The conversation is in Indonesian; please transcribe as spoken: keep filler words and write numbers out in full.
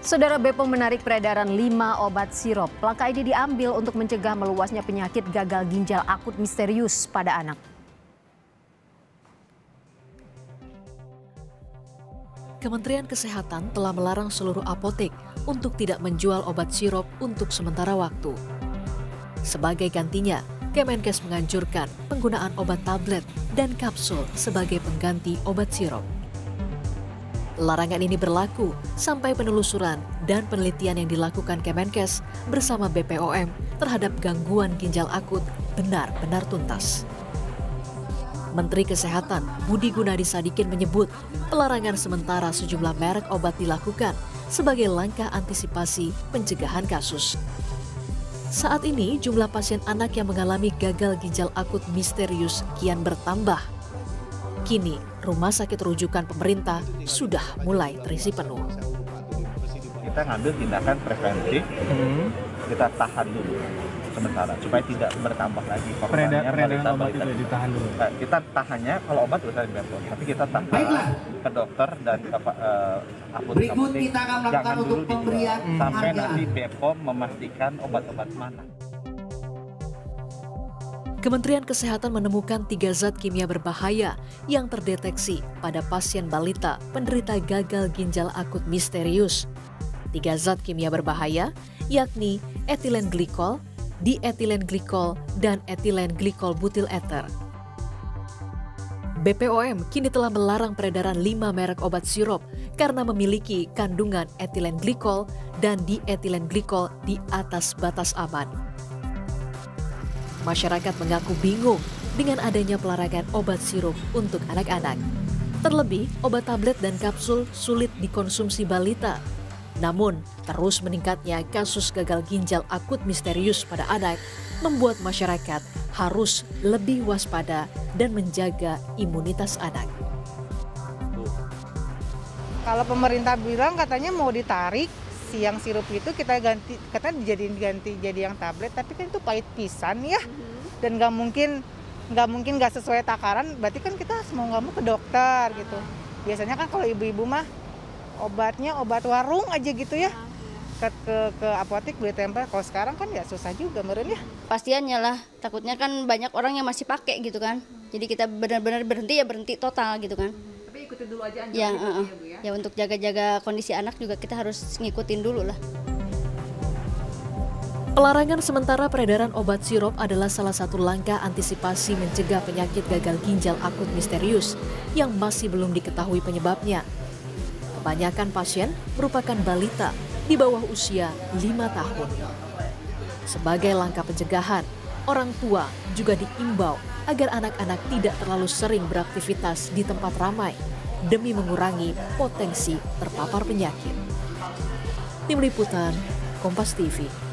Saudara, B P O M menarik peredaran lima obat sirop. Langkah ini diambil untuk mencegah meluasnya penyakit gagal ginjal akut misterius pada anak. Kementerian Kesehatan telah melarang seluruh apotek untuk tidak menjual obat sirop untuk sementara waktu. Sebagai gantinya, Kemenkes menganjurkan penggunaan obat tablet dan kapsul sebagai pengganti obat sirop. Larangan ini berlaku sampai penelusuran dan penelitian yang dilakukan Kemenkes bersama B P O M terhadap gangguan ginjal akut benar-benar tuntas. Menteri Kesehatan Budi Gunadi Sadikin menyebut pelarangan sementara sejumlah merek obat dilakukan sebagai langkah antisipasi pencegahan kasus. Saat ini jumlah pasien anak yang mengalami gagal ginjal akut misterius kian bertambah. Kini, rumah sakit rujukan pemerintah sudah mulai terisi penuh. Kita ngambil tindakan preventif, hmm. kita tahan dulu sementara supaya tidak bertambah lagi korbannya. Peredaran obat itu ditahan dulu. Kita tahannya kalau obat sudah di B P O M, tapi kita tahan Baiklah. ke dokter dan ke uh, apotek. Berikut kita akan melakukan untuk pemberian sampai harga. nanti B P O M memastikan obat-obat mana. Kementerian Kesehatan menemukan tiga zat kimia berbahaya yang terdeteksi pada pasien balita penderita gagal ginjal akut misterius. Tiga zat kimia berbahaya yakni etilen glikol, dietilen glikol, dan etilen glikol butil ether. B P O M kini telah melarang peredaran lima merek obat sirop karena memiliki kandungan etilen glikol dan dietilen glikol di atas batas aman. Masyarakat mengaku bingung dengan adanya pelarangan obat sirup untuk anak-anak. Terlebih, obat tablet dan kapsul sulit dikonsumsi balita. Namun, terus meningkatnya kasus gagal ginjal akut misterius pada anak membuat masyarakat harus lebih waspada dan menjaga imunitas anak. Kalau pemerintah bilang katanya mau ditarik, yang sirup itu kita ganti, katanya dijadiin ganti jadi yang tablet, tapi kan itu pahit pisan ya, dan nggak mungkin nggak mungkin nggak sesuai takaran, berarti kan kita mau nggak mau ke dokter gitu. Biasanya kan kalau ibu-ibu mah obatnya obat warung aja gitu ya, ke ke, ke apotek beli tempel. Kalau sekarang kan ya susah juga meren ya. Pastiannya lah, takutnya kan banyak orang yang masih pakai gitu kan, jadi kita benar-benar berhenti ya berhenti total gitu kan. Ikutin dulu aja ya, uh, uh. ya, Bu, ya. Ya untuk jaga-jaga kondisi anak juga kita harus ngikutin dulu lah. Pelarangan sementara peredaran obat sirop adalah salah satu langkah antisipasi mencegah penyakit gagal ginjal akut misterius yang masih belum diketahui penyebabnya. Kebanyakan pasien merupakan balita di bawah usia lima tahun. Sebagai langkah pencegahan, orang tua juga diimbau agar anak-anak tidak terlalu sering beraktivitas di tempat ramai demi mengurangi potensi terpapar penyakit. Tim Liputan, Kompas T V.